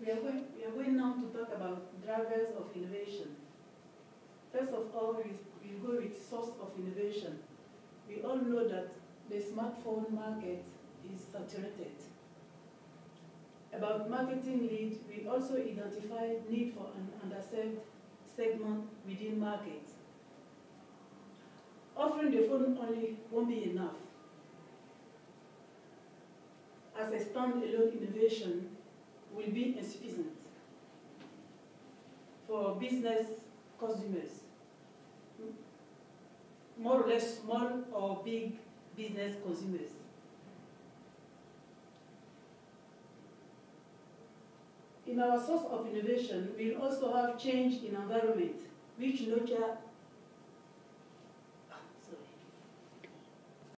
We are going now to talk about drivers of innovation. First of all, we go with source of innovation. We all know that the smartphone market is saturated. About marketing lead, we also identify need for an underserved segment within market. Offering the phone only won't be enough. As a standalone innovation will be insufficient for business consumers, more or less small or big business consumers. In our source of innovation, we'll also have change in environment, which nurture